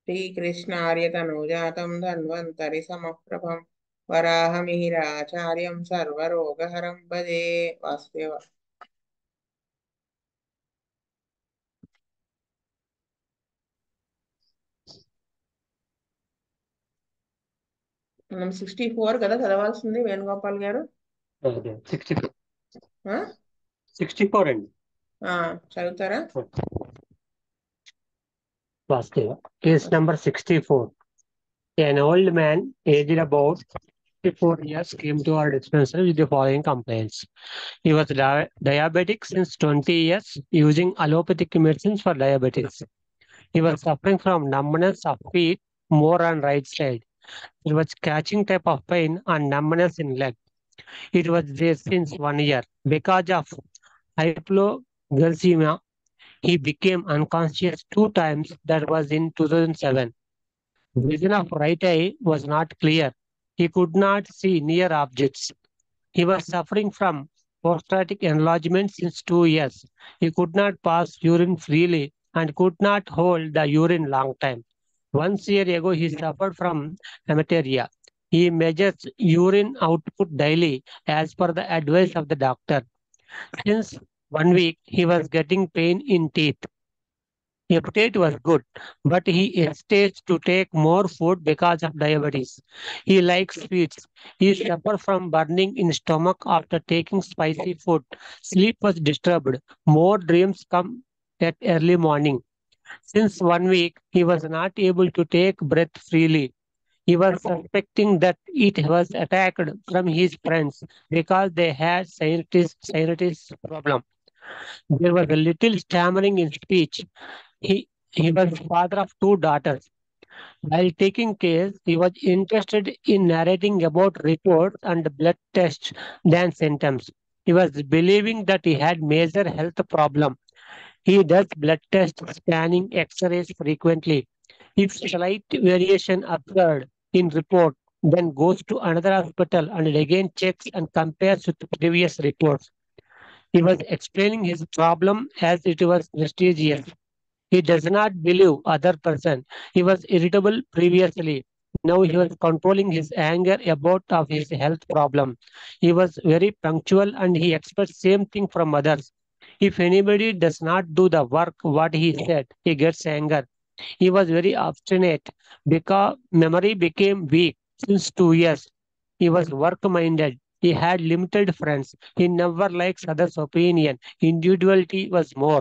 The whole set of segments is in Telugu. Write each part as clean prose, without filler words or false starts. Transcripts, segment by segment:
श्रीकृष्णार्यतनूजातं धन्वन्तरि समप्रभं वराहमिहिराचार्यं सर्वरोगहरं भजे वासुदेव। మనం 64 కదా చదవాల్సింది వేణుగోపాల్ గారు. 64 ఆ? 64 అండి. చదువుతారా? వాస్తవ case number 64. An old man aged about 54 years came to our dispensary with the following complaints. He was diabetic since 20 years, using allopathic medicines for diabetes. He was suffering from numbness of feet, more on right side. There was catching type of pain and numbness in leg. It was there since 1 year. Because of hypoglycemia, he became unconscious 2 times. That was in 2007. Vision of right eye was not clear. He could not see near objects. He was suffering from prostatic enlargement since 2 years. He could not pass urine freely and could not hold the urine long time. 1 year ago, he suffered from hematuria. He measures urine output daily as per the advice of the doctor. Since 1 week, he was getting pain in teeth. Appetite was good, but he hesitates to take more food because of diabetes. He likes sweets. He suffers from burning in stomach after taking spicy food. Sleep was disturbed. More dreams come at early morning. Since 1 week, he was not able to take breath freely. He was suspecting that it was attacked from his friends because they had sinusitis problem. There was a little stammering in speech. He was father of 2 daughters. While taking care, he was interested in narrating about reports and blood tests than symptoms. He was believing that he had major health problem. He does blood tests, scanning, X-rays frequently. If slight variation occurred in report, then goes to another hospital and again checks and compares with previous reports. He was explaining his problem as it was prestigious. He does not believe other person. He was irritable previously. Now he was controlling his anger about of his health problem. He was very punctual and he expects same thing from others. If anybody does not do the work what he said, he gets anger. He was very obstinate because memory became weak since 2 years. He was work-minded. He had limited friends. He never likes others' opinion. Individuality was more.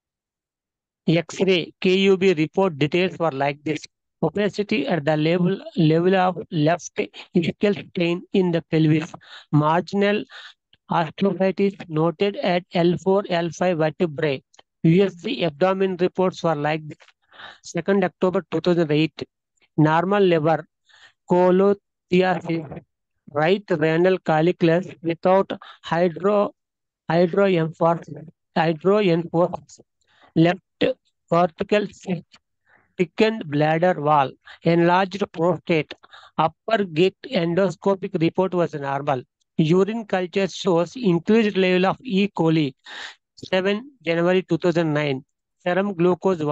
X-ray KUB report details were like this. Opacity at the level of left ischial spine in the pelvis. Marginal arthrophytes noted at L4, L5 vertebrae. USC abdomen reports were like this. 2nd October 2008. Normal liver, cholothiasis, right renal calicles without hydro hydroemphosis, hydroemphosis, left cortical cyst, thickened bladder wall, enlarged prostate, upper GIT endoscopic report was normal. Urine culture shows increased level of E. coli, 7 January 2009. Serum glucose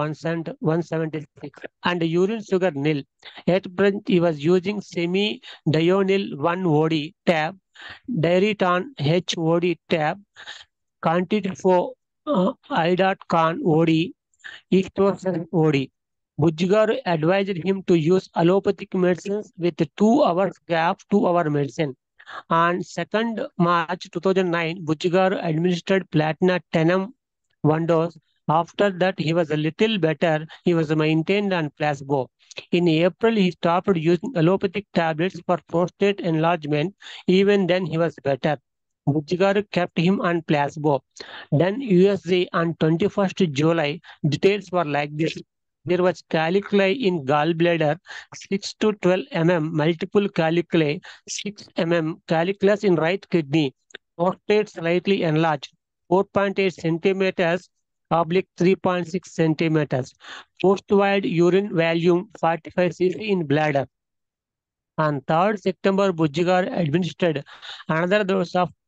176 and urine sugar nil. At present, he was using semi-dionyl 1-OD tab, Diriton HOD tab, Quantitifo I.con OD, Eastosel OD. Bujgaru advised him to use allopathic medicines with 2 hours gap, 2-hour medicine. On 2nd March 2009, Bujgaru administered Platina Tenum 1 dose. After that, he was a little better. He was maintained on placebo. In April, he stopped using allopathic tablets for prostate enlargement. Even then, he was better. Bujgaru kept him on placebo. Then USG on 21st July, details were like this. There was caliculi in gallbladder, 6 to 12 mm, multiple caliculi, 6 mm, caliculus in right kidney, prostate slightly enlarged, 4.8 centimeters, oblique 3.6 centimeters, post-wide urine volume 45 cc in bladder. On 3rd September, Bujjigar administered another dose of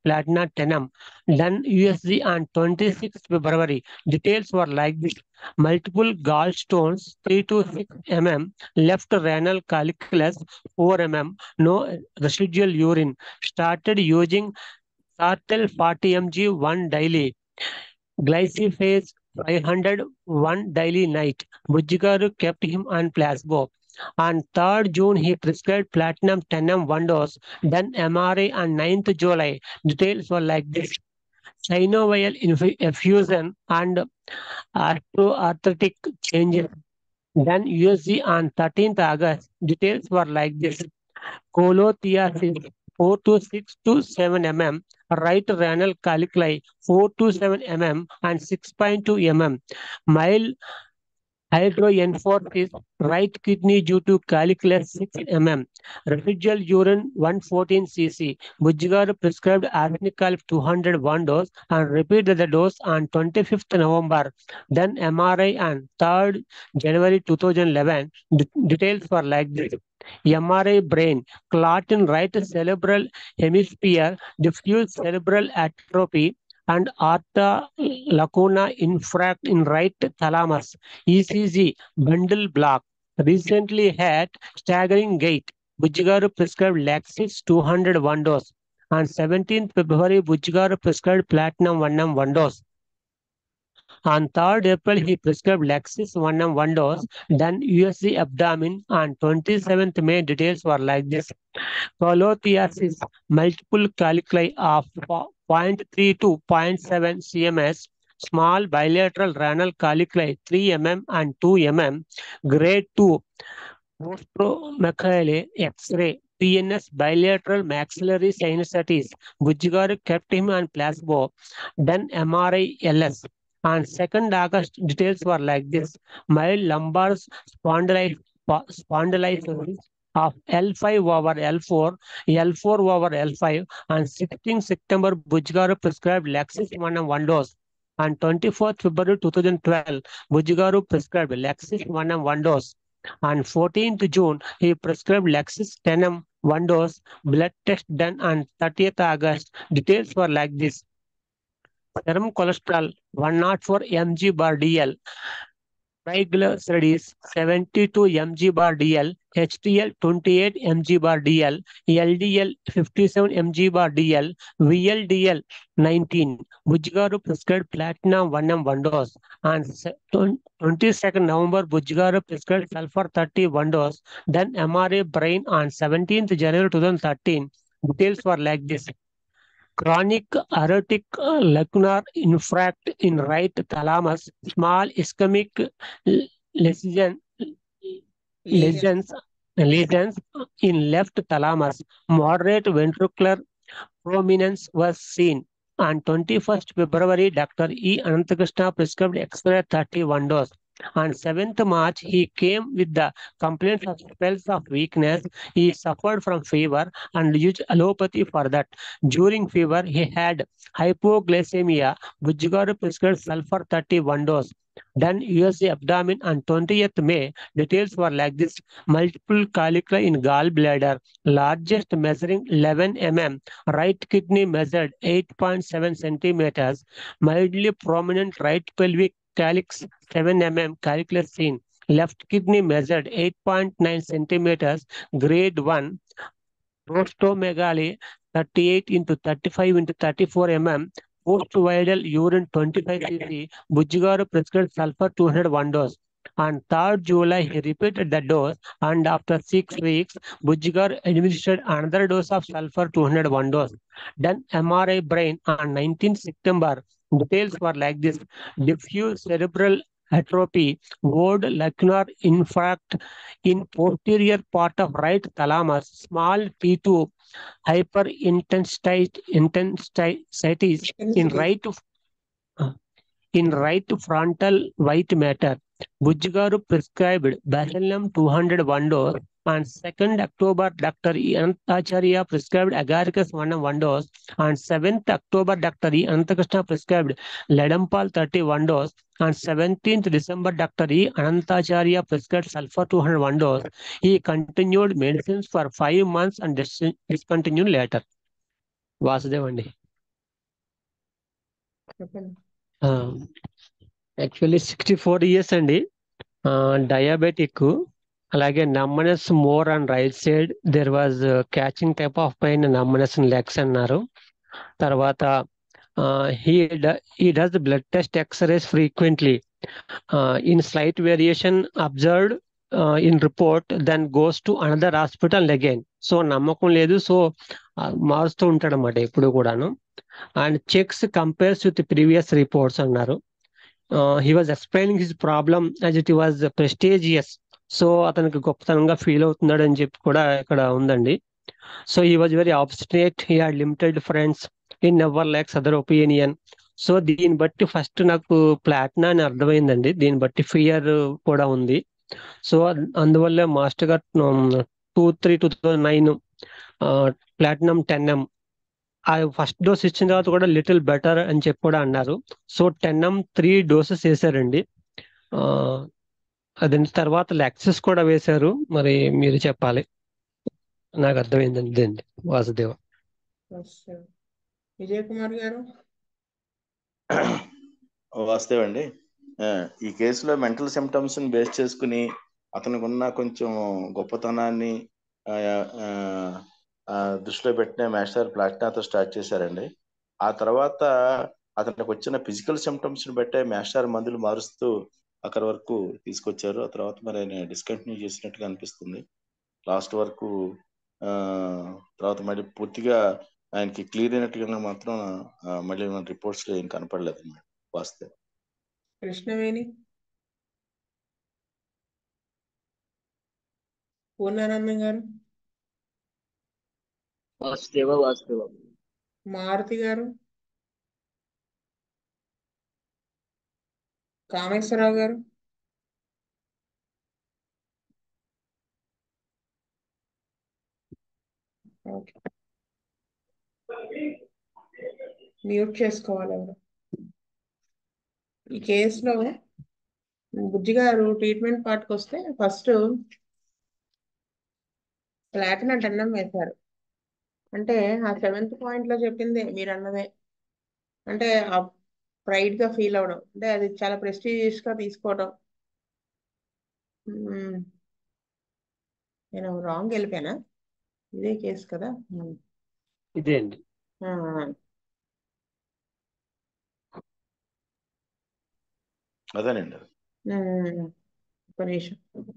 platinum 10M, done USG on 26th February. Details were like this: multiple gallstones 3 to 6 mm, left renal calculus 4 mm, no residual urine. Started using Sartel 40 mg 1 daily. Glyphosate 500 1 daily night. Bujjigaru kept him on placebo. On 3rd June, he prescribed platinum 10M 1 dose, then MRI on 9th July. Details were like this: synovial effusion and arthritic changes. Then USG on 13th August. Details were like this: cholothiasis 4 to 6 to 7 mm, right renal calculi 4 to 7 mm and 6.2 mm, mild hydroenephosis, right kidney due to calculus 6 mm, residual urine 114 cc. Bujjigaru prescribed arsenicol 201 dose and repeated the dose on 25th November. Then MRI on 3rd January 2011. Details were like this: MRI brain, clot in right cerebral hemisphere, diffuse cerebral atrophy, and aorta lacuna infract in right thalamus. ECG, bundle block. Recently had staggering gait. Bujjigaru prescribed Laxis 201 dose. On 17th February, Bujjigaru prescribed Platinum 1M 1 dose. On 3rd April, he prescribed Laxis 1M 1 dose, then USG abdomen. On 27th May, details were like this: cholothiasis, multiple calculi of 0.3 to 0.7 cms, small bilateral renal calculi 3 mm and 2 mm, grade 2, Prostromegaly X-ray, PNS bilateral maxillary sinusitis. Bujjigaru kept him on placebo, then MRI LS. On 2nd August, details were like this: mild lumbar spondylosis of L5 over L4, L4 over L5. On 16 September, Bujjigaru prescribed Laxis 1 and 1 dose. On 24th February 2012, Bujjigaru prescribed Laxis 1 and 1 dose. On 14th June, he prescribed Laxis 10M 1 dose. Blood test done on 30th August. Details were like this: serum cholesterol 104 mg/dl, triglycerides 72 mg/dl, HDL 28 mg/dl, LDL 57 mg/dl, VLDL 19. Bujjigaru prescribed Platinum 1M 1 dose. On 22nd November, Bujjigaru prescribed Sulfur 30 1 dose, then MRA brain on 17th January 2013. Details were like this: chronic aortic lacunar infarct in right thalamus, small ischemic lesion, Lesions. lesions in left thalamus, moderate ventricular prominence was seen. On 21st February, Dr. E. Anantakrishna prescribed X-ray 31 dose. On 7th March, he came with the complaints of spells of weakness. He suffered from fever and used allopathy for that. During fever, he had hypoglycemia. Bujjigaru prescribed sulfur 31 dose. Then USG abdomen on 20th May. Details were like this: multiple calculi in gallbladder, largest measuring 11 mm, right kidney measured 8.7 centimeters, mildly prominent right pelvic calyx 7 mm calculus seen, left kidney measured 8.9 centimeters, grade 1, prostromegaly 38 into 35 into 34 mm, post-viral urine 25 cc. Bujjigaru prescribed sulfur 201 dose. On 3rd July, he repeated the dose, and after 6 weeks, Bujjigaru administered another dose of sulfur 201 dose. Then MRI brain on 19th September. Details were like this: diffuse cerebral atrophy, word lacunar infarct in posterior part of right thalamus, small T2, hyperintensititis Intensity. in right frontal white matter. Bujjigaru prescribed Bacillum 201 dose. On 2nd October, Dr. E. Anantacharya prescribed Agaricus 1 dose. On 7th October, Dr. E. Anantakrishna prescribed Ledampal 31 dose. On 17th December, Dr. E. Anantacharya prescribed Sulfur 201 dose. He continued medicines for 5 months and discontinued later. Vasudevandi. చెప్పండి. యాక్చువల్లీ 64 ఇయర్స్ అండి. డయాబెటిక్, అలాగే numbness more on right side, there was catching type of pain, numbness in legs అన్నారు. తర్వాత he does the blood test x-rays frequently. In slight variation observed in report, then goes to another hospital again. So నమ్మకం లేదు, సో మారుస్తూ ఉంటాడు అన్నమాట ఎప్పుడు కూడాను. And checks compares with previous reports అన్నారు. He was explaining his problem as it was prestigious. So అతనికి గొప్పతనంగా ఫీల్ అవుతున్నాడు అని చెప్పి కూడా ఇక్కడ ఉందండి. So he was very obstinate, he had limited friends, he never likes other opinion. So దీన్ని బట్టి ఫస్ట్ నాకు ప్లాటినా అని అర్థమైందండి. దీన్ని బట్టి ఫియర్ కూడా ఉంది. సో అందువల్లే మాస్టర్ గారు 2009 ప్లాటినం 10M ఆ ఫస్ట్ డోస్ ఇచ్చిన తర్వాత కూడా లిటిల్ బెటర్ అని చెప్పి కూడా అన్నారు. సో 10M 3 డోసెస్ వేశారండి. దాని తర్వాత లెక్సెస్ కూడా వేశారు. మరి మీరు చెప్పాలి. నాకు అర్థమైందండి వాసుదేవ. విజయ్ కుమార్ గారు. వాస్తవండి, ఈ కేసులో మెంటల్ సిమ్టమ్స్ ని బేస్ చేసుకుని అతనికి ఉన్న కొంచెం గొప్పతనాన్ని దృష్టిలో పెట్టిన మాస్టర్ ప్లాటినాతో స్టార్ట్ చేశారండి. ఆ తర్వాత అతనికి వచ్చిన ఫిజికల్ సిమ్టమ్స్ ని బట్టే మాస్టర్ మందులు మారుస్తూ అక్కడి వరకు తీసుకొచ్చారు. ఆ తర్వాత మరి ఆయన డిస్కంటిన్యూ చేసినట్టుగా అనిపిస్తుంది లాస్ట్ వరకు. తర్వాత మళ్ళీ పూర్తిగా ఆయనకి క్లియర్ అయినట్టుగా మాత్రం మళ్ళీ మన రిపోర్ట్స్ లో ఏం కనపడలేదు అన్నమాట. వాస్తవం. కృష్ణవేణి. పూర్ణానందం గారు. వాస్తవ. మారుతి గారు. కామేశ్వరరావు గారు. ఓకే, మ్యూట్ చేసుకోవాలి ఎవరు. ఈ కేసులో బుజ్జి గారు ట్రీట్మెంట్ పార్ట్కి వస్తే ఫస్ట్ ప్లాటినం 10M వేశారు. అంటే ఆ 7th పాయింట్ లో చెప్పింది మీరు అన్నదే. అంటే ఆ ప్రైడ్ గా ఫీల్ అవడం, అంటే అది చాలా ప్రెస్టీజియస్ గా తీసుకోవడం. నేను రాంగ్ వెళ్ళిపోయానా? ఇదే కేసు కదా. ఇదే అండి. అదేనండి. ఒక నిమిషం.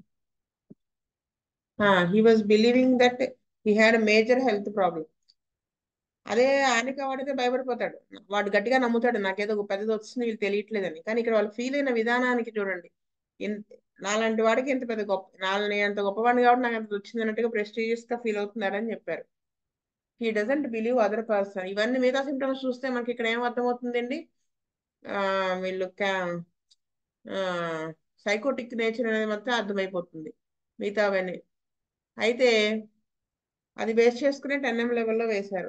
he was believing that he had a major health problem. అదే ఆయనకి వాడితే భయపడిపోతాడు, వాడు గట్టిగా నమ్ముతాడు నాకేదో పెద్దది వచ్చింది వీళ్ళు తెలియట్లేదని. కానీ ఇక్కడ వాళ్ళు ఫీల్ అయిన విధానానికి చూడండి, నాలాంటి వాడికి ఎంత పెద్ద గొప్ప, నాలని అంత గొప్పవాడిని కాబట్టి నాకు అంత వచ్చింది అన్నట్టుగా ప్రెస్టీజియస్ గా ఫీల్ అవుతున్నారని చెప్పారు. He doesn't believe other person. ఇవన్నీ మిగతా సిమ్టమ్స్ చూస్తే మనకి ఇక్కడ ఏం అర్థమవుతుందండి, వీళ్ళు సైకోటిక్ నేచర్ అనేది మొత్తం అర్థమైపోతుంది మిగతావన్నీ. అయితే అది బేస్ చేసుకునే 10M లెవెల్లో వేశారు.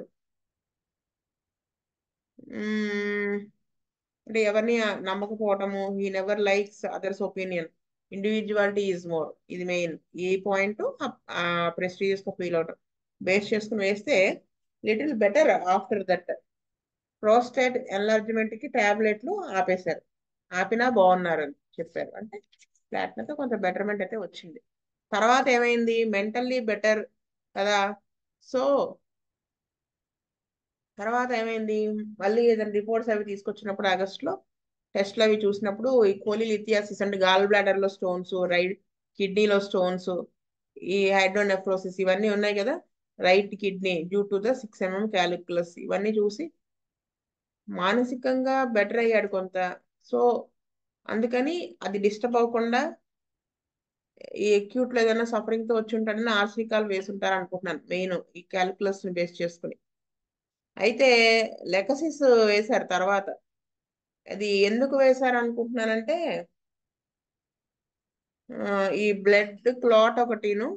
అంటే ఎవరిని నమ్మకపోవటము, he never likes others opinion, individuality is more, ఇది మెయిన్. ఈ పాయింట్ ప్రెస్టీజియస్ గా ఫీల్ అవటం బేస్ చేసుకుని వేస్తే little better after that. Prostate enlargement కి టాబ్లెట్లు ఆపేశారు, ఆపినా బాగున్నారు అని చెప్పారు. అంటే ప్లాటినాతో కొంత బెటర్మెంట్ అయితే వచ్చింది. తర్వాత ఏమైంది, మెంటల్లీ బెటర్ కదా. సో తర్వాత ఏమైంది, మళ్ళీ ఏదైనా రిపోర్ట్స్ అవి తీసుకొచ్చినప్పుడు ఆగస్టులో టెస్ట్లు అవి చూసినప్పుడు ఈ కోలిలిథియాసిస్ అంటే గాల్ బ్లాడర్ లో స్టోన్స్, రైట్ కిడ్నీలో స్టోన్స్, ఈ హైడ్రోనెఫ్రోసిస్ ఇవన్నీ ఉన్నాయి కదా, right kidney due to the 6mm calculus, ఇవన్నీ చూసి మానసికంగా బెటర్ అయ్యాడు కొంత. సో అందుకని అది డిస్టర్బ్ అవ్వకుండా ఈ అక్యూట్ లో ఏదైనా సఫరింగ్ తో వచ్చి ఉంటాడని ఆర్సికాల్ వేసి ఉంటారు అనుకుంటున్నాను, మెయిన్ ఈ క్యాలిక్యులస్ ని బేస్ చేసుకుని. అయితే లెకసిస్ వేశారు తర్వాత. అది ఎందుకు వేశారు అనుకుంటున్నానంటే ఈ బ్లడ్ క్లాట్ ఒకటిను,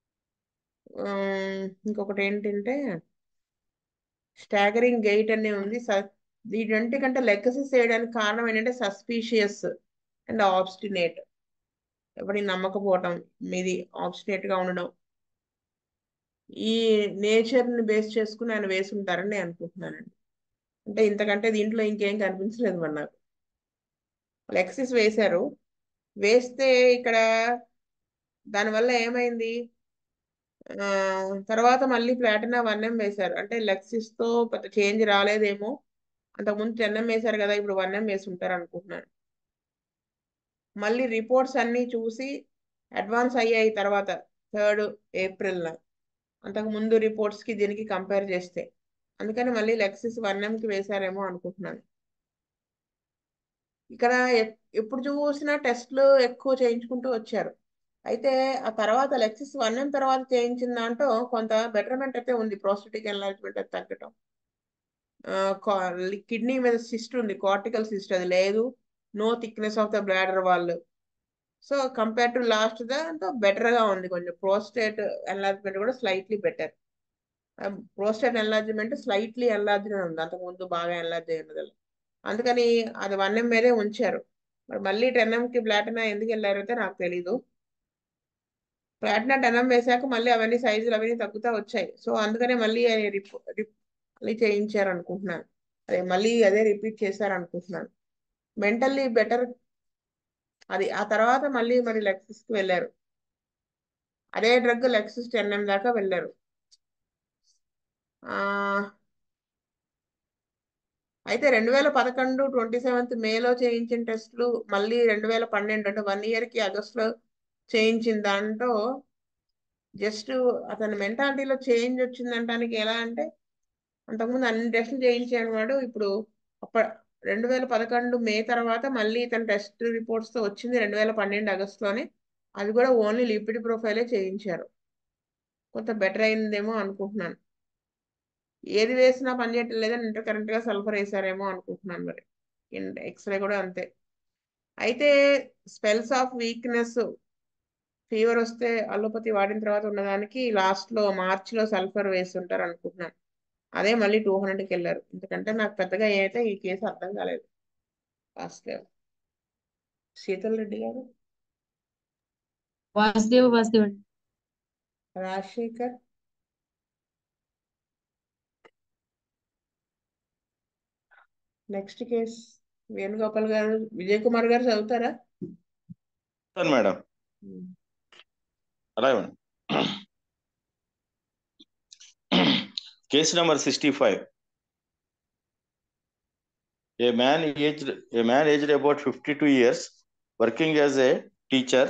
ఇంకొకటి ఏంటంటే స్టాగరింగ్ గైట్ అనే ఉంది. వీటంటికంటే లెక్కసిస్ చేయడానికి కారణం ఏంటంటే సస్పీషియస్ అండ్ ఆబ్స్టినేట్, ఎవరిని నమ్మకపోవటం, మీది ఆబ్స్టినేట్ గా ఉండడం, ఈ నేచర్ ని బేస్ చేసుకుని ఆయన వేసి ఉంటారని నేను అనుకుంటున్నానండి. అంటే ఇంతకంటే దీంట్లో ఇంకేం కనిపించలేదు మరి నాకు. లెక్సిస్ వేశారు. వేస్తే ఇక్కడ దానివల్ల ఏమైంది, తర్వాత మళ్ళీ ప్లాటినా 1M వేశారు. అంటే లెక్సిస్ తో పెద్ద చేంజ్ రాలేదేమో, అంతకుముందు 10M వేశారు కదా, ఇప్పుడు 1M వేసి ఉంటారు అనుకుంటున్నాను. మళ్ళీ రిపోర్ట్స్ అన్నీ చూసి అడ్వాన్స్ అయ్యాయి తర్వాత 3 ఏప్రిల్ అంతకుముందు రిపోర్ట్స్ కి దీనికి కంపేర్ చేస్తే, అందుకని మళ్ళీ లెక్సిస్ 1M కి వేశారేమో అనుకుంటున్నాను. ఇక్కడ ఎప్పుడు చూసినా టెస్ట్లు ఎక్కువ చేయించుకుంటూ వచ్చారు. అయితే ఆ తర్వాత లెక్సిస్ 1M తర్వాత చేయించిన దాంట్లో కొంత బెటర్మెంట్ అయితే ఉంది. ప్రోస్టెటిక్ ఎన్లార్జ్మెంట్ అది తగ్గటం, కిడ్నీ మీద సిస్ట్ ఉంది, కార్టికల్ సిస్ట్, అది లేదు. No thickness of the bladder wall. So compare to last దాంతో బెటర్ గా ఉంది. కొంచెం ప్రోస్టేట్ ఎన్లార్జ్మెంట్ కూడా slightly better. Prostate enlargement slightly enlarged ఉంది, అంతకుముందు బాగా ఎన్లార్జ్ అయి ఉన్నది. అందుకని అది 1M మీదే ఉంచారు. మరి మళ్ళీ 10M కి ప్లాటినా ఎందుకు వెళ్ళారైతే నాకు తెలీదు. ప్లాటినా 10M వేసాక మళ్ళీ అవన్నీ సైజులు అవన్నీ తగ్గుతా వచ్చాయి. సో అందుకనే మళ్ళీ మళ్ళీ చేయించారు అనుకుంటున్నాను. అదే మళ్ళీ అదే రిపీట్ చేశారు అనుకుంటున్నాను. మెంటల్లీ బెటర్ అది. ఆ తర్వాత మళ్ళీ మరి లెక్సిస్ కి వెళ్ళారు. అదే డ్రగ్ లెక్సిస్ 10M దాకా వెళ్ళారు. అయితే 2011 27 మేలో చేయించిన టెస్టులు మళ్ళీ 2012 అంటే 1 ఇయర్ కి ఆగస్టులో చేయించిన దాంట్లో జస్ట్ అతని మెంటాలిటీలో చేంజ్ వచ్చిందంటానికి ఎలా అంటే, అంతకుముందు అన్ని టెస్టులు చేయించాడు వాడు, ఇప్పుడు 2011 మే తర్వాత మళ్ళీ ఇతని టెస్ట్ రిపోర్ట్స్ తో వచ్చింది 2012 ఆగస్టులోనే. అది కూడా ఓన్లీ లిపిడ్ ప్రొఫైలే చేయించారు. కొంత బెటర్ అయిందేమో అనుకుంటున్నాను. ఏది వేసినా పనిచేయటం లేదని ఇంటర్ కరెంట్ గా సల్ఫర్ వేసారేమో అనుకుంటున్నాను. మరి ఎక్స్రే కూడా అంతే. అయితే స్పెల్స్ ఆఫ్ వీక్నెస్, ఫీవర్ వస్తే అలోపతి వాడిన తర్వాత ఉన్నదానికి లాస్ట్ లో మార్చిలో సల్ఫర్ వేస్తుంటారు అనుకుంటున్నాను. అదే మళ్ళీ 200కి వెళ్ళారు. ఎందుకంటే నాకు పెద్దగా అయితే ఈ కేసు అర్థం కాలేదు. వాసుదేవ్ శీతల్ రెడ్డి గారు, వాసుదేవ్ అండి. రాజశేఖర్, నెక్స్ట్ కేస్ వేణుగోపాల్ గారు, విజయ్ కుమార్ గారు చదువుతారా? మేడం అలాగే madam. Case number 65. A man aged about 52 years, working as a teacher,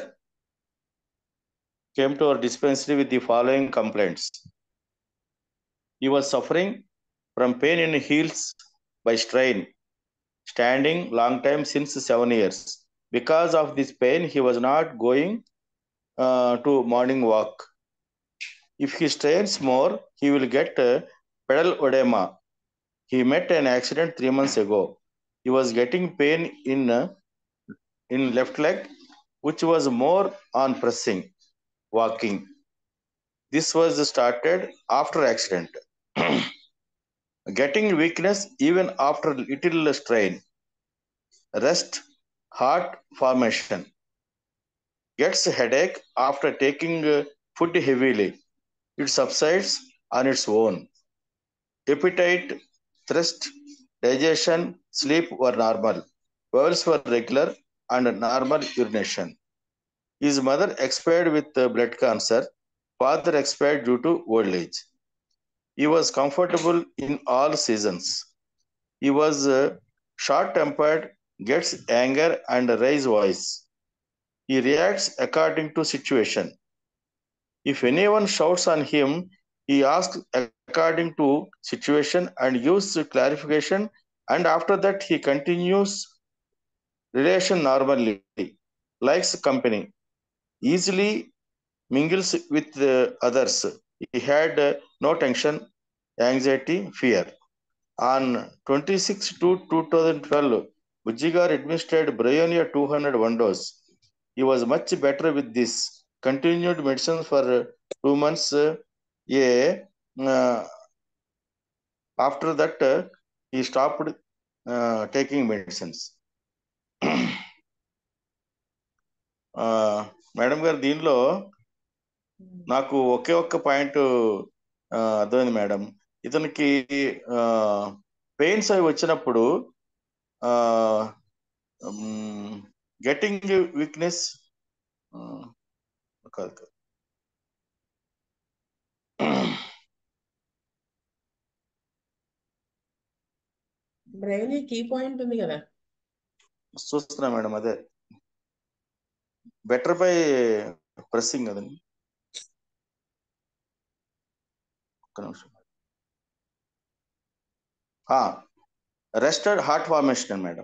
came to our dispensary with the following complaints. He was suffering from pain in heels by strain, standing long time since 7 years. Because of this pain, he was not going to morning walk. If he strains more, he will get pedal edema. He met an accident 3 months ago. He was getting pain in left leg, which was more on pressing, walking. This was started after accident. Getting weakness even after little strain. Rest, heart formation. Gets headache after taking food heavily. It subsides on its own. Appetite, thirst, digestion, sleep were normal. Bowels were regular and normal urination. His mother expired with blood cancer. Father expired due to old age. He was comfortable in all seasons. He was short-tempered, gets anger and raise voice. He reacts according to situation. If anyone shouts on him, he asks according to situation and gives clarification, and after that he continues relation normally, likes company, easily mingles with others. He had no tension, anxiety, fear. On 26/2/2012, Bujjigar administered Bryonia 201 dose. He was much better with this. Continued medicine for 2 months. After that, he stopped taking medicines. Madam గారు, దీనిలో నాకు ఒకే ఒక్క పాయింట్ అర్థమైంది మేడం. ఇతనికి పెయిన్స్ అవి వచ్చినప్పుడు గెటింగ్ వీక్నెస్ కాదు బ్రెయిన్ కీ పాయింట్ ఉంది కదా. చూస్తున్నా మేడం, అదే బెటర్ బై ప్రెస్సింగ్ కదండి. ఒక్క నిమిషం. రెస్టెడ్ హార్ట్ ఫార్మేషన్ మేడం,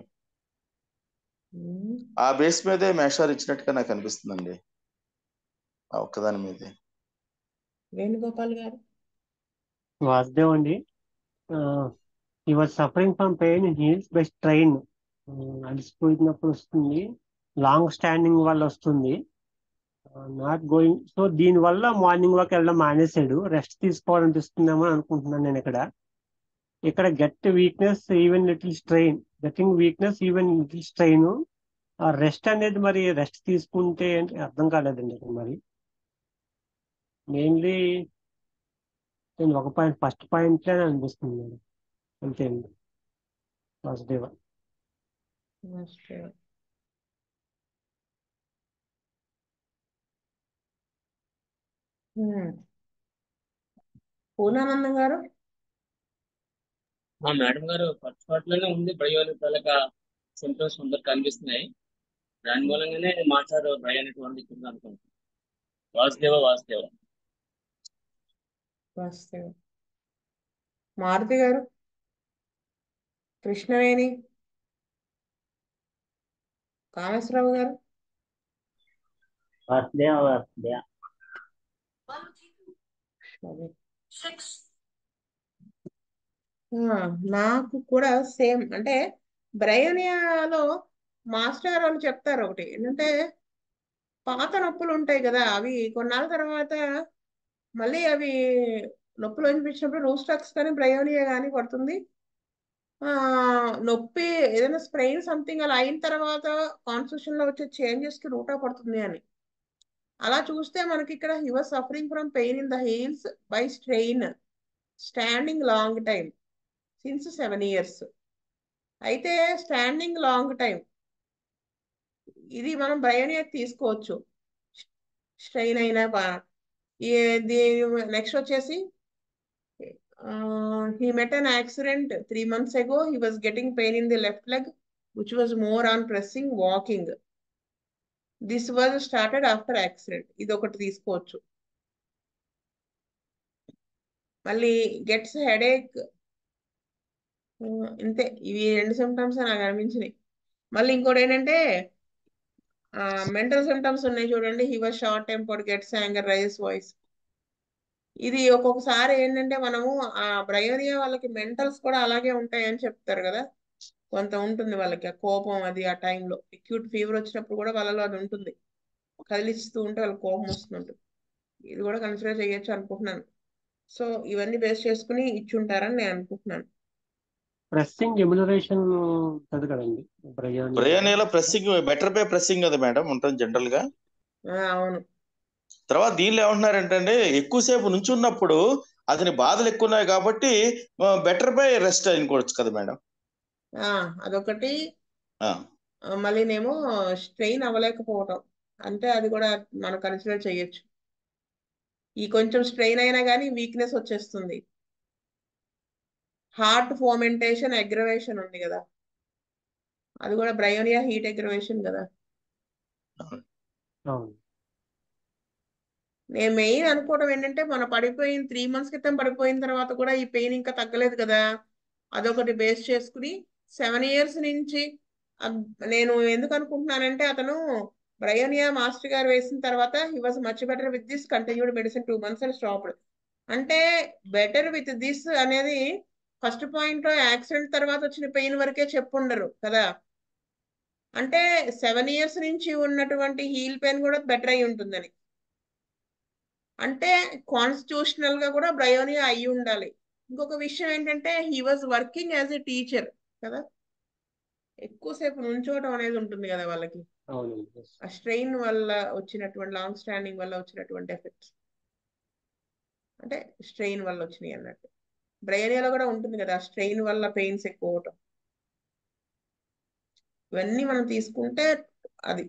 ఆ బేస్ మీదే మేషార్ ఇచ్చినట్టుగా నాకు అనిపిస్తుందండి, ఆ ఒక్కదాని మీదే. వేణుగోపాల్ గారు. వాసుదేవ్ అండి, he was suffering from pain in heels by strain. అలసిపోయినప్పుడు వస్తుంది, లాంగ్ స్టాండింగ్ వల్ల వస్తుంది, నాట్ గోయింగ్. సో దీనివల్ల మార్నింగ్ వాక్ వెళ్ళడం మానేసాడు, రెస్ట్ తీసుకోవాలనిపిస్తుందేమో అనుకుంటున్నాను నేను. ఇక్కడ get weakness even little strain, getting weakness even little strain. ఆ రెస్ట్ అనేది మరి రెస్ట్ తీసుకుంటే అర్థం కాలేదండి ఇక్కడ మరి. మెయిన్లీ నేను ఒక పాయింట్, ఫస్ట్ పాయింట్ అనిపిస్తుంది మేడం, అంతే అండి. వాసుదేవ. పూర్ణానందం గారు. మేడం గారు ఫస్ట్ పార్ట్ లోనే ఉంది, బ్రయోనిక్ తాలూకా సింటమ్స్ ముందర కనిపిస్తున్నాయి. దాని మూలంగానే మాస్టర్ బ్రయోనిక్ వాళ్ళు ఇచ్చింది అనుకుంటున్నాను. వాసుదేవ. మారుతి గారు. కృష్ణవేణి. కామేశ్వరరావు గారు. నాకు కూడా సేమ్, అంటే బ్రయోనియాలో మాస్టర్ అని చెప్తారు ఒకటి ఏంటంటే, పాత నొప్పులు ఉంటాయి కదా, అవి కొన్నాళ్ళ తర్వాత మళ్ళీ అవి నొప్పులు అనిపించినప్పుడు రూస్టాక్స్ కానీ బ్రయోనియా కానీ పడుతుంది. నొప్పి ఏదైనా స్ప్రెయిన్ సంథింగ్ అలా అయిన తర్వాత కాన్స్టిట్యూషన్ లో వచ్చే చేంజెస్ కి రూటా పడుతుంది అని. అలా చూస్తే మనకి ఇక్కడ he was suffering from pain in the heels by strain standing long time since 7 years. అయితే స్టాండింగ్ లాంగ్ టైం ఇది మనం బ్రయోనియా తీసుకోవచ్చు, స్ట్రెయిన్ అయినా. నెక్స్ట్ వచ్చేసి he met an accident 3 months ago. He was getting pain in the left leg, which was more on pressing, walking. This was started after accident. ఇది ఒకటి తీసుకోవచ్చు. మళ్ళీ గెట్స్ హెడేక్, ఇంతే. ఇవి 2 సిమ్టమ్స్ నాకు అనిపించినాయి. మళ్ళీ ఇంకోటి ఏంటంటే మెంటల్ సిమ్టమ్స్ ఉన్నాయి చూడండి. He was short tempered, gets anger, raise voice. ఇది ఒక్కొక్కసారి ఏంటంటే మనము ఆ బ్రయోనియా వాళ్ళకి మెంటల్స్ కూడా అలాగే ఉంటాయని చెప్తారు కదా. కొంత ఉంటుంది వాళ్ళకి ఆ కోపం, అది ఆ టైంలో అక్యూట్ ఫీవర్ వచ్చినప్పుడు కూడా వాళ్ళలో అది ఉంటుంది, కదిలిస్తూ ఉంటే వాళ్ళకి కోపం వస్తుంటుంది. ఇది కూడా కన్సిడర్ చేయొచ్చు అనుకుంటున్నాను. సో ఇవన్నీ బేస్ చేసుకుని ఇచ్చుంటారని నేను అనుకుంటున్నాను. ప్రెస్సింగ్ ఎమ్యునరేషన్ ఉంటుంది కదండి బ్రయోనియాలో. ప్రెస్సింగ్ బెటర్ బై ప్రెస్సింగ్ కదా మేడం ఉంటుంది జనరల్ గా. అవును. తర్వాత దీనిలో ఏమంటున్నారంటే ఎక్కువసేపు నుంచున్నప్పుడు అతని బాధలు ఎక్కువ ఉన్నాయి కాబట్టి బెటర్ బై రెస్ట్ అనుకోవచ్చు కదా మేడం. అదొకటి. మళ్ళీనేమో స్ట్రెయిన్ అవ్వలేకపోవటం, అంటే అది కూడా మనం కన్సిడర్ చేయొచ్చు. ఈ కొంచెం స్ట్రెయిన్ అయినా కానీ వీక్నెస్ వచ్చేస్తుంది. హార్ట్ ఫోమెంటేషన్ అగ్రవేషన్ ఉంది కదా, అది కూడా బ్రయోనియా హీట్ అగ్రవేషన్ కదా. నేను మెయిన్ అనుకోవడం ఏంటంటే, మన పడిపోయిన 3 months క్రితం పడిపోయిన తర్వాత కూడా ఈ పెయిన్ ఇంకా తగ్గలేదు కదా, అదొకటి బేస్ చేసుకుని 7 years నుంచి నేను ఎందుకు అనుకుంటున్నానంటే, అతను బ్రయోనియా మాస్టర్ గారు వేసిన తర్వాత he was much better with this, continued medicine 2 months and stopped. అంటే బెటర్ విత్ దిస్ అనేది ఫస్ట్ పాయింట్ లో యాక్సిడెంట్ తర్వాత వచ్చిన పెయిన్ వరకే చెప్పుండరు కదా. అంటే 7 years నుంచి ఉన్నటువంటి హీల్ పెయిన్ కూడా బెటర్ అయి ఉంటుందని. అంటే కాన్స్టిట్యూషనల్ గా కూడా బ్రయోనియా అయి ఉండాలి. ఇంకొక విషయం ఏంటంటే, he was working as a teacher కదా, ఎక్కువసేపు నుంచోవడం అనేది ఉంటుంది కదా వాళ్ళకి. ఆ స్ట్రెయిన్ వల్ల వచ్చినటువంటి, లాంగ్ స్టాండింగ్ వల్ల వచ్చినటువంటి ఎఫెక్ట్స్, అంటే స్ట్రెయిన్ వల్ల వచ్చినాయి అన్నట్టు. బ్రెయినియాలో కూడా ఉంటుంది కదా, స్ట్రెయిన్ వల్ల పెయిన్స్ ఎక్కువ అవటం. ఇవన్నీ మనం తీసుకుంటే అది.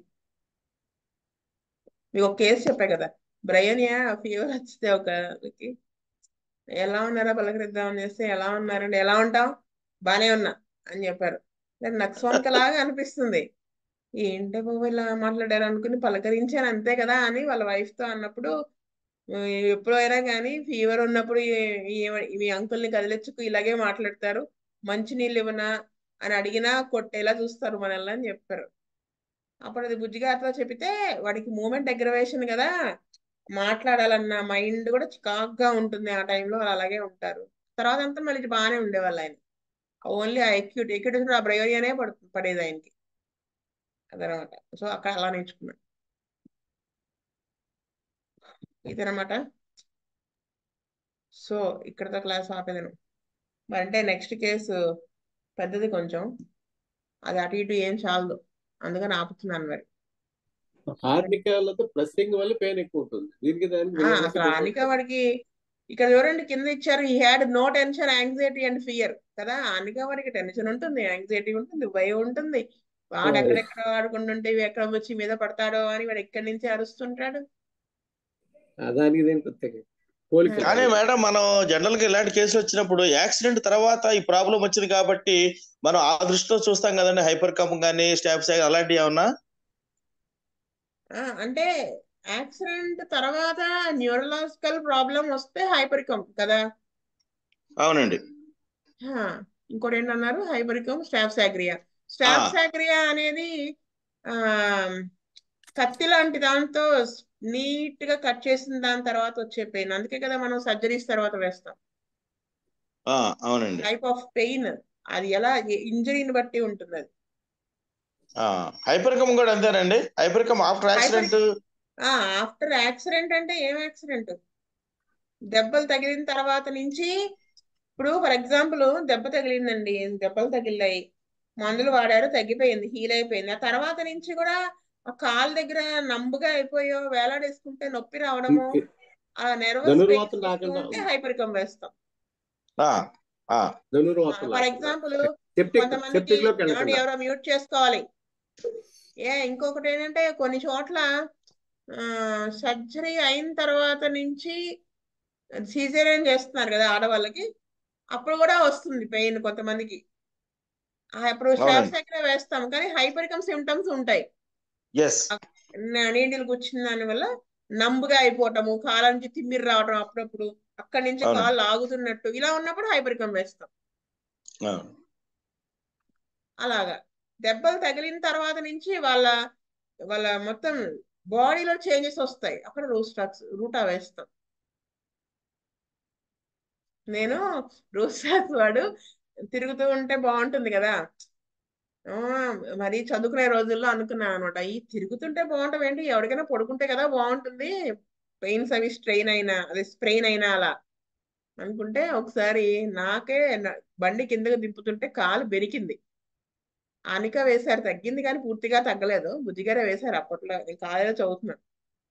మీకు ఒక కేసు చెప్పా కదా, బ్రయనియా ఫీవర్ వచ్చితే ఒకరికి ఎలా ఉన్నారా పలకరిద్దామని చేస్తే ఎలా ఉన్నారండి, ఎలా ఉంటాం, బానే ఉన్నా అని చెప్పారు. నక్సోన్క లాగా అనిపిస్తుంది. ఏంటో బాబు ఇలా మాట్లాడారు అనుకుని పలకరించాను అంతే కదా అని వాళ్ళ wife తో అన్నప్పుడు, "ఆ, ఎప్పుడైనా కానీ ఫీవర్ ఉన్నప్పుడు మీ అంకుల్ని కదిలించుకు ఇలాగే మాట్లాడతారు, మంచినీళ్ళు ఇవ్వనా అని అడిగినా కొట్టేలా చూస్తారు మనల్ని" అని చెప్పారు. అప్పుడు అది బుజ్జిగారితో చెప్తే, వాడికి మూమెంట్ అగ్రవేషన్ కదా, మాట్లాడాలన్న మైండ్ కూడా చికాగ్గా ఉంటుంది ఆ టైంలో, అలాగే ఉంటారు. తర్వాత అంతా మళ్ళీ బాగానే ఉండేవాళ్ళు ఆయన. ఓన్లీ ఆ ఎక్యూట్ ఆ బ్రయోనియానే పడేది ఆయనకి అదనమాట. సో అక్కడ అలా నేర్చుకున్నాను. ఇదనమాట. సో ఇక్కడతో క్లాస్ ఆపేదను. మరి అంటే నెక్స్ట్ కేసు పెద్దది కొంచెం, అది అటు ఇటు ఏం చాలదు, అందుకని ఆపుతున్నాను మరి. హార్నికాలతో ప్రెస్సింగ్ వల్ల పెయిన్ ఎక్కువ ఉంటుంది. దీనికి దానికి వినడానికి అసలు ఆనికా వాడికి ఇక్కడ చూడండి కింద ఇచ్చారు, he had no tension, anxiety and fear కదా. ఆనికా వాడికి టెన్షన్ ఉంటుంది, యాంగ్జైటీ ఉంటుంది, భయం ఉంటుంది. వాడు ఎక్కడెక్కడ ఆడుకుంటుంటే ఇవి ఎక్కడ వచ్చి మీద పడతాడో అని వాడు ఎక్కడి నుంచి అరుస్తుంటాడు. దానికి దీనికి పోలిక కానీ మేడం, మనం జనరల్ గా ఇలాంటి కేసులు వచ్చినప్పుడు యాక్సిడెంట్ తర్వాత ఈ ప్రాబ్లం వచ్చింది కాబట్టి మనం ఆ దృష్టిలో చూస్తాం కదండి, హైపర్ కమ్ కానీ స్టాప్స్ అలాంటివి ఏమన్నా. అంటే యాక్సిడెంట్ తర్వాత న్యూరలాజికల్ ప్రాబ్లం వస్తే హైపరికం కదా. అవునండి. ఇంకోటి ఏంటన్నారు, హైపరికం, స్టాఫ్సాగ్రియా. స్టాఫ్సాగ్రియా అనేది ఆ కత్తి లాంటి దాంతో నీట్ గా కట్ చేసిన దాని తర్వాత వచ్చే పెయిన్. అందుకే కదా మనం సర్జరీస్ తర్వాత వేస్తాం. అవునండి. టైప్ ఆఫ్ పెయిన్ అది, ఎలా ఇంజరీని బట్టి ఉంటుంది అది. హైపర్ కమ్ కూడా అంతేనండి. Hyper come after accident. After accident అంటే ఏం యాక్సిడెంట్? దెబ్బలు తగిలిన తర్వాత నుంచి, ఇప్పుడు ఫర్ ఎగ్జాంపుల్ దెబ్బ తగిలిందండి, దెబ్బలు తగిలాయి, మందులు వాడారు, తగ్గిపోయింది, హీల్ అయిపోయింది. ఆ తర్వాత నుంచి కూడా ఆ కాలు దగ్గర నంబుగా అయిపోయో వేలాడేసుకుంటే నొప్పి రావడము, ఆ నెర్వస్ పెయిన్స్ వస్తూ ఉంటే హైపరికం వేస్తాం. ఫర్ ఎగ్జాంపుల్ కొంతమందికి, ఏమండి ఎవరో మ్యూట్ చేసుకోవాలి. ఇంకొకటి ఏంటంటే కొన్ని చోట్ల సర్జరీ అయిన తర్వాత నుంచి సీజేరియన్ చేస్తున్నారు కదా ఆడవాళ్ళకి, అప్పుడు కూడా వస్తుంది పెయిన్ కొంతమందికి. అప్పుడు స్టాఫ్ దగ్గర వేస్తాం, కానీ హైపరికం సిమ్టమ్స్ ఉంటాయి. నీడిలు కూర్చున్న దాని వల్ల నంబుగా అయిపోవటము, కాళ్ళ నుంచి తిమ్మిరి రావటం, అప్పుడప్పుడు అక్కడి నుంచి కాళ్ళు ఆగుతున్నట్టు, ఇలా ఉన్నప్పుడు హైపరికం వేస్తాం. అలాగా దెబ్బలు తగిలిన తర్వాత నుంచి వాళ్ళ వాళ్ళ మొత్తం బాడీలో చేంజెస్ వస్తాయి, అక్కడ రూటా వేస్తాం. నేను రూస్టాక్స్ వాడు తిరుగుతూ ఉంటే బాగుంటుంది కదా, మరి చదువుకునే రోజుల్లో అనుకున్నాను అనమాట, ఈ తిరుగుతుంటే బాగుంటుంది ఏంటి, ఎవరికైనా పడుకుంటే కదా బాగుంటుంది, పెయిన్స్ అవి స్ప్రెయిన్ అయినా అలా అనుకుంటే, ఒకసారి నాకే బండి కిందకి దింపుతుంటే కాలు బెరికింది. ఆనిక వేశారు, తగ్గింది కానీ పూర్తిగా తగ్గలేదు. బుజ్జిగారే వేశారు అప్పట్లో, నేను కాలేజీలో చదువుతున్నాను.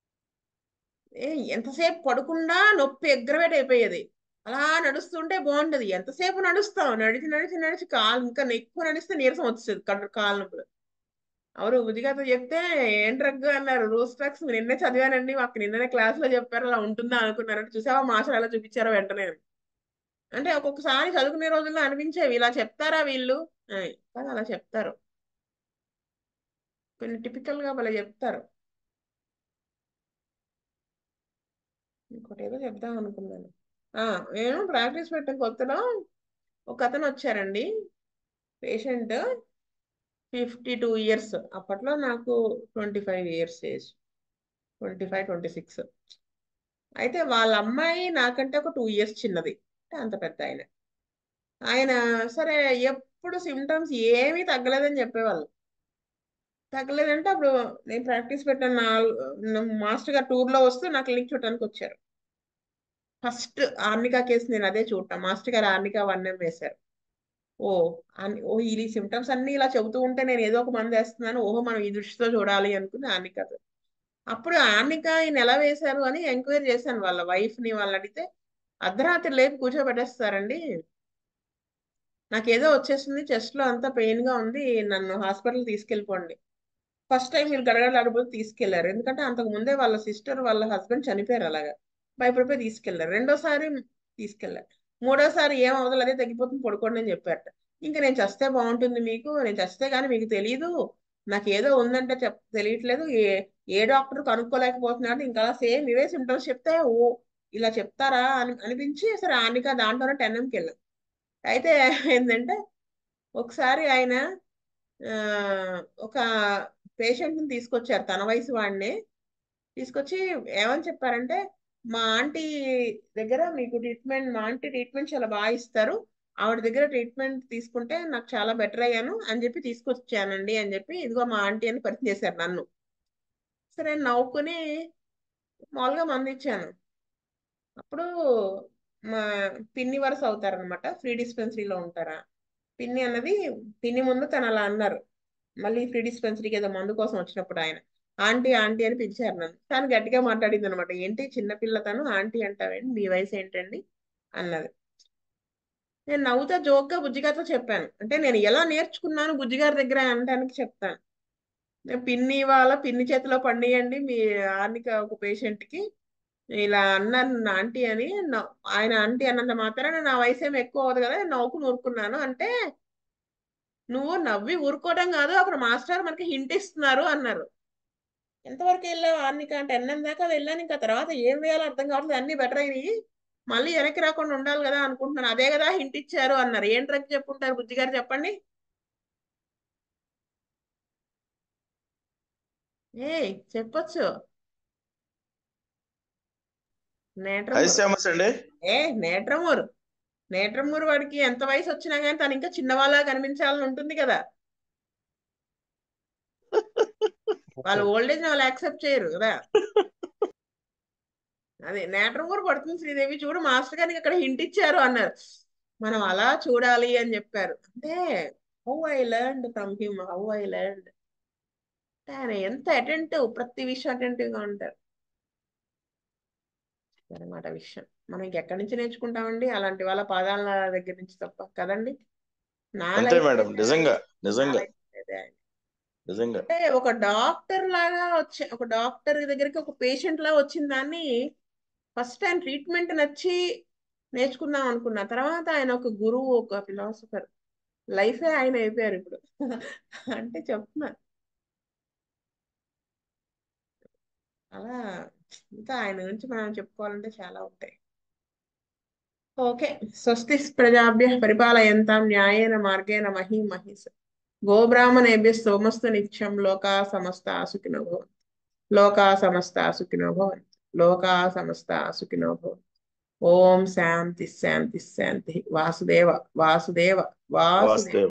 ఎంతసేపు పడుకుండా నొప్పి ఎగ్రవేట్ అయిపోయేది. అలా నడుస్తుంటే బాగుంటది, ఎంతసేపు నడుస్తాం, నడిచి నడిచి నడిచి కాలు ఇంకా ఎక్కువ నడిస్తే నీరసం వచ్చేది కాలు నొప్పులు. ఎవరు బుజ్జిగారితో చెప్తే, ఏం డ్రగ్ అన్నారు, రూస్టాక్స్ నిన్నే చదివానండి, మాకు నిన్ననే క్లాస్ లో చెప్పారు, అలా ఉంటుందా అనుకున్నారంటే, చూసావా మాస్టర్ ఎలా చూపించారో వెంటనే. అంటే ఒక్కొక్కసారి చదువుకునే రోజుల్లో అనిపించేవి, ఇలా చెప్తారా వీళ్ళు కానీ అలా చెప్తారు, కొన్ని టిపికల్ గా భలే చెప్తారు. ఇంకోటి ఏదో చెప్దాం అనుకున్నాను. నేను ప్రాక్టీస్ పెట్టిన కొత్తలో ఒక అతను వచ్చారండి, పేషెంట్ 52 years, అప్పట్లో నాకు 25 years ఏజ్, 25-26. అయితే వాళ్ళ అమ్మాయి నాకంటే ఒక 2 years చిన్నది, అంటే అంత పెద్ద ఆయన సరే ఎప్పుడు సిమ్టమ్స్ ఏమీ తగ్గలేదని చెప్పేవాళ్ళు. తగ్గలేదంటే అప్పుడు నేను ప్రాక్టీస్ పెట్టిన మాస్టర్ గారు టూర్లో వస్తూ నా క్లినిక్ చూడటానికి వచ్చారు. ఫస్ట్ ఆర్నికా కేసు నేను అదే చూడటం, మాస్టర్ గారు ఆర్నికా 1M వేశారు. ఈ సిమ్టమ్స్ అన్ని ఇలా చెబుతూ ఉంటే నేను ఏదో ఒక మంది వేస్తున్నాను, మనం ఈ దృష్టితో చూడాలి అనుకుని ఆర్నికాతో. అప్పుడు ఆర్నికా ఈయన ఎలా వేశారు అని ఎంక్వైరీ చేశాను వాళ్ళ వైఫ్ ని, వాళ్ళు అడిగితే అర్ధరాత్రి లేపి కూర్చోబెట్టేస్తారండి. నాకేదో వచ్చేసింది, చెస్ట్ లో అంతా పెయిన్ గా ఉంది, నన్ను హాస్పిటల్ తీసుకెళ్ళిపోండి. ఫస్ట్ టైం మీరు గడగడలాడిపోతే తీసుకెళ్లారు, ఎందుకంటే అంతకు ముందే వాళ్ళ సిస్టర్ వాళ్ళ హస్బెండ్ చనిపోయారు, అలాగా భయపడిపోయి తీసుకెళ్లారు. రెండోసారి తీసుకెళ్లారు. మూడోసారి ఏం అవదలు, అదే తగ్గిపోతుంది, పడుకోండి అని చెప్పారట. ఇంకా నేను చస్తే బాగుంటుంది మీకు, నేను చస్తే కానీ మీకు తెలియదు, నాకు ఏదో ఉందంటే తెలియట్లేదు, ఏ డాక్టర్ కనుక్కోలేకపోతున్నాడు, ఇంకా సేమ్ ఇవే సిమ్టమ్స్ చెప్తే ఓ ఇలా చెప్తారా అని అనిపించి సరే ఆనిక దాంట్లోనే 10 వెళ్ళాం. అయితే ఏంటంటే ఒకసారి ఆయన ఆ, ఒక పేషెంట్ ని తీసుకొచ్చారు, తన వయసు వాడిని తీసుకొచ్చి ఏమని చెప్పారంటే, మా ఆంటీ దగ్గర మీకు ట్రీట్మెంట్, మా ఆంటీ ట్రీట్మెంట్ చాలా బాగా ఇస్తారు, ఆవిడ దగ్గర ట్రీట్మెంట్ తీసుకుంటే నాకు చాలా బెటర్ అయ్యాను అని చెప్పి తీసుకొచ్చానండి అని చెప్పి, ఇదిగో మా ఆంటీ అని పరిచయం చేశారు నన్ను. సరే నవ్వుకుని మామూలుగా మంది ఇచ్చాను. అప్పుడు మా పిన్ని వరుస అవుతారనమాట, ఫ్రీ డిస్పెన్సరీలో ఉంటారా. పిన్ని అన్నది, పిన్ని ముందు తను అలా అన్నారు, మళ్ళీ ఫ్రీ డిస్పెన్సరీకి ఏదో మందు కోసం వచ్చినప్పుడు ఆయన ఆంటీ ఆంటీ అని పిలిచారు నన్ను. తను గట్టిగా మాట్లాడింది అనమాట, ఏంటి చిన్నపిల్ల తను ఆంటీ అంటావేంటి, మీ వయసు ఏంటండి అన్నది. నేను నవ్వుతా జోక్గా బుజ్జిగారితో చెప్పాను, అంటే నేను ఎలా నేర్చుకున్నాను బుజ్జిగారి దగ్గర అనడానికి చెప్తాను. నేను పిన్ని చేతిలో పండియండి మీ ఆర్నిక ఒక పేషెంట్ కి ఇలా అన్నాను నా ఆంటీ అని, ఆయన ఆంటీ అన్నంత మాత్రాన నా వయసు ఏమి ఎక్కువ అవ్వదు కదా, నేను నవ్వుకుని ఊరుకున్నాను అంటే, నువ్వు నవ్వి ఊరుకోవడం కాదు, అక్కడ మాస్టర్ మనకి హింట్ ఇస్తున్నారు అన్నారు. ఎంతవరకు వెళ్ళావు ఆర్నిక అంటే 10 దాకా వెళ్ళాను, ఇంకా తర్వాత ఏం వేయాలో అర్థం కావట్లేదు, అన్ని బెటర్ అయినాయి, మళ్ళీ వెనక్కి రాకుండా ఉండాలి కదా అనుకుంటున్నాను, అదే కదా హింట్ ఇచ్చారు అన్నారు. ఏం ట్రక్ చెప్పుంటారు బుజ్జి గారు చెప్పండి. ఏ చెప్పొచ్చు, నేట్రమూర్. హైస్టామస్ అండి. నేట్రమూర్, నేట్రమూర్ వాడికి ఎంత వయసు వచ్చినా కానీ తను ఇంకా చిన్నవాళ్ళగా కనిపించాలని ఉంటుంది కదా, వాళ్ళు ఓల్డ్ ఏజ్ వాళ్ళు యాక్సెప్ట్ చేయరు కదా. అదే నేట్రమూర్ పడుతుంది శ్రీదేవి, చూడు మాస్టర్ గారికి అక్కడ హింట్ ఇచ్చారు అన్నారు, మనం అలా చూడాలి అని చెప్పారు. అంటే how I learned from him, how I learned, ఆయన ఎంత అటెంటివ్, ప్రతి విషయం అటెంటివ్ గా ఉంటారు అనమాట. విషయం మనం ఇంకెక్కడి నుంచి నేర్చుకుంటామండి, అలాంటి వాళ్ళ పాదాల దగ్గర నుంచి తప్ప కదండి. నా అంతే లైఫ్ మేడం, అయితే నిజంగా నా నిజంగా లైఫ్ అయితే నిజంగా. అంటే ఒక డాక్టర్ లాగా వచ్చి, ఒక డాక్టర్ దగ్గరికి ఒక పేషెంట్ లా వచ్చిన దాన్ని ఫస్ట్ ఆయన ట్రీట్మెంట్ నచ్చి నేర్చుకుందాం అనుకున్నా, తర్వాత ఆయన ఒక గురువు, ఒక ఫిలాసఫర్, లైఫే ఆయన అయిపోయారు ఇప్పుడు. అంటే చెప్తున్నా అలా, ఇంకా ఆయన గురించి మనం చెప్పుకోవాలంటే చాలా ఉంటాయి. ఓకే, స్వస్తి ప్రజాభ్య పరిపాలయంతాం న్యాయేన మార్గేణ మహీ మహిష గోబ్రాహ్మణేభ్య సోమస్తు నిత్యం లోకా సమస్త సుఖినో భవంతు. లోకా సమస్త సుఖినో భవంతు. లోకా సమస్త సుఖినో భవంతు. ఓం శాంతి శాంతి శాంతి. వాసుదేవ వాసుదేవ వాసుదేవ. వాస్తవ